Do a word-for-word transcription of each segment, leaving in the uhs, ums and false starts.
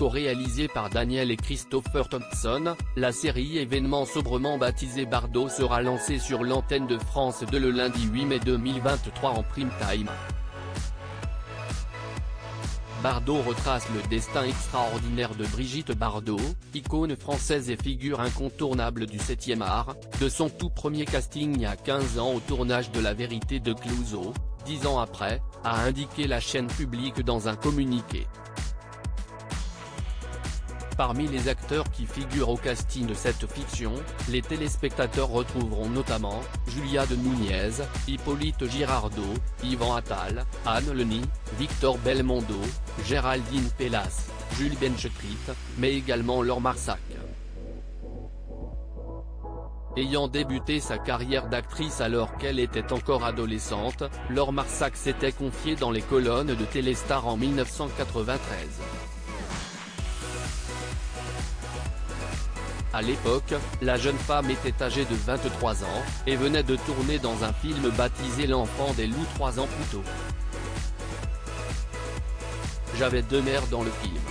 co-réalisée par Daniel et Christopher Thompson, la série événement sobrement baptisée Bardo sera lancée sur l'antenne de France deux le lundi huit mai deux mille vingt-trois en prime time. Bardo retrace le destin extraordinaire de Brigitte Bardot, icône française et figure incontournable du septième art, de son tout premier casting il y a quinze ans au tournage de La Vérité de Clouseau, dix ans après, a indiqué la chaîne publique dans un communiqué. Parmi les acteurs qui figurent au casting de cette fiction, les téléspectateurs retrouveront notamment, Julia de Nunez, Hippolyte Girardot, Yvan Attal, Anne Leni, Victor Belmondo, Géraldine Pellas, Jules Benchekrit, mais également Laure Marsac. Ayant débuté sa carrière d'actrice alors qu'elle était encore adolescente, Laure Marsac s'était confiée dans les colonnes de Téléstar en mille neuf cent quatre-vingt-treize. À l'époque, la jeune femme était âgée de vingt-trois ans, et venait de tourner dans un film baptisé L'Enfant des loups trois ans plus tôt. J'avais deux mères dans le film.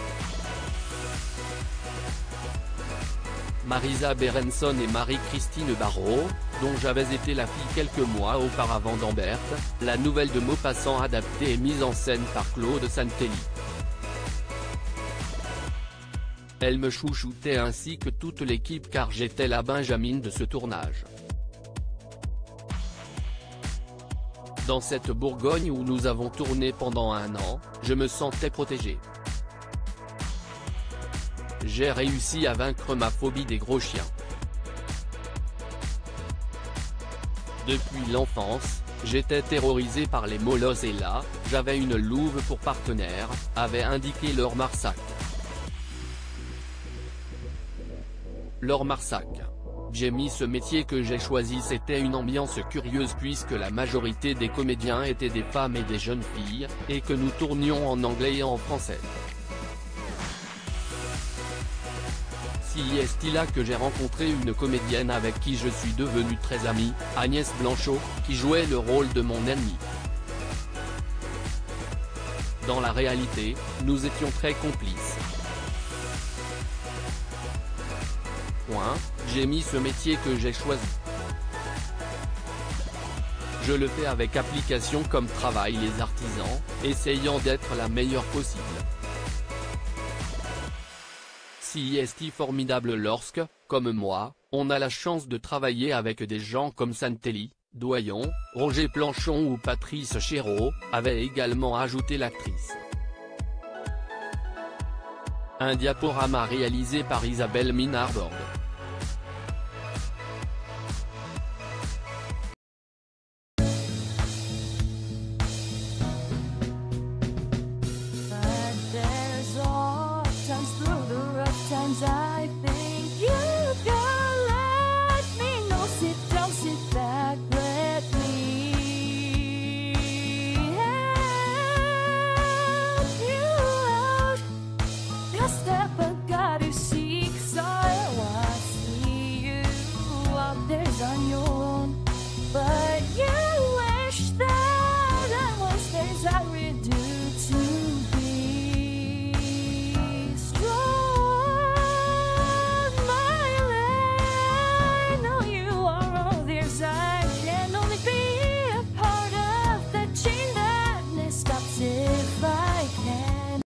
Marisa Berenson et Marie-Christine Barrault, dont j'avais été la fille quelques mois auparavant dans Berthe, la nouvelle de Maupassant adaptée et mise en scène par Claude Santelli. Elle me chouchoutait ainsi que toute l'équipe car j'étais la Benjamine de ce tournage. Dans cette Bourgogne où nous avons tourné pendant un an, je me sentais protégé. J'ai réussi à vaincre ma phobie des gros chiens. Depuis l'enfance, j'étais terrorisé par les molosses et là, j'avais une louve pour partenaire, avait indiqué Laure Marsac. Laure Marsac. J'ai mis ce métier que j'ai choisi, c'était une ambiance curieuse puisque la majorité des comédiens étaient des femmes et des jeunes filles, et que nous tournions en anglais et en français. Si est là que j'ai rencontré une comédienne avec qui je suis devenu très ami, Agnès Blanchot, qui jouait le rôle de mon ennemi. Dans la réalité, nous étions très complices. J'ai mis ce métier que j'ai choisi. Je le fais avec application comme travaillent les artisans, essayant d'être la meilleure possible. Si est formidable lorsque, comme moi, on a la chance de travailler avec des gens comme Santelli, Doyon, Roger Planchon ou Patrice Chéreau, avait également ajouté l'actrice. Un diaporama réalisé par Isabelle Minarbord.